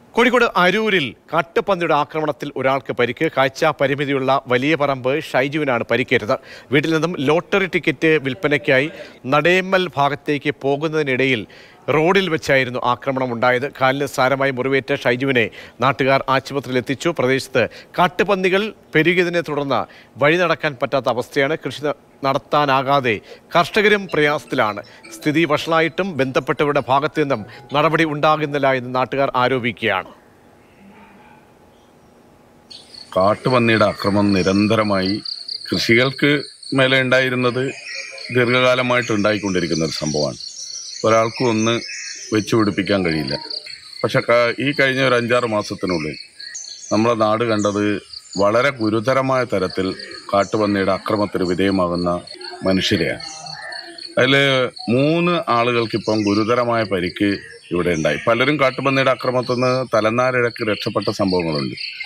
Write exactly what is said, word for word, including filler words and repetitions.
കോഴിക്കോട് അരൂരിൽ കാട്ടുപന്നിയുടെ ആക്രമണത്തിൽ ഒരാൾക്ക് പരിക്ക്. കാഴ്ച പരിമിതിയുള്ള വലിയ പറമ്പ് ഷൈജുവിനാണ് പരിക്കേറ്റത്. വീട്ടിൽ നിന്നും ലോട്ടറി ടിക്കറ്റ് വിൽപ്പനയ്ക്കായി നടേമ്മൽ ഭാഗത്തേക്ക് പോകുന്നതിനിടയിൽ റോഡിൽ വെച്ചായിരുന്നു ആക്രമണം ഉണ്ടായത്. കാലിന് സാരമായി മുറിവേറ്റ ഷൈജുവിനെ നാട്ടുകാർ ആശുപത്രിയിൽ എത്തിച്ചു. പ്രദേശത്ത് കാട്ടുപന്നികൾ പെരുകിയതിനെ തുടർന്ന് വഴി നടക്കാൻ പറ്റാത്ത അവസ്ഥയാണ്. കൃഷി നടത്താനാകാതെ കർഷകരും പ്രയാസത്തിലാണ്. സ്ഥിതി വഷളായിട്ടും ബന്ധപ്പെട്ടവരുടെ ഭാഗത്തു നിന്നും നടപടി ഉണ്ടാകുന്നില്ല എന്ന് നാട്ടുകാർ ആരോപിക്കുകയാണ്. കാട്ടുപന്നിയുടെ ആക്രമണം നിരന്തരമായി കൃഷികൾക്ക് മേലെ ഉണ്ടായിരുന്നത് ദീർഘകാലമായിട്ട് ഉണ്ടായിക്കൊണ്ടിരിക്കുന്ന ഒരു സംഭവമാണ്. ഒരാൾക്കും ഒന്ന് വെച്ചു പിടിപ്പിക്കാൻ കഴിയില്ല. പക്ഷെ ഈ കഴിഞ്ഞ ഒരു അഞ്ചാറ് മാസത്തിനുള്ളിൽ നമ്മളെ നാട് കണ്ടത് വളരെ ഗുരുതരമായ തരത്തിൽ കാട്ടുപന്നിയുടെ ആക്രമണത്തിന് വിധേയമാകുന്ന മനുഷ്യരെയാണ്. അതിൽ മൂന്ന് ആളുകൾക്കിപ്പം ഗുരുതരമായ പരിക്ക് ഇവിടെ ഉണ്ടായി. പലരും കാട്ടുപന്നിയുടെ ആക്രമണത്തിൽ നിന്ന് തലനാരിഴക്ക് രക്ഷപ്പെട്ട സംഭവങ്ങളുണ്ട്.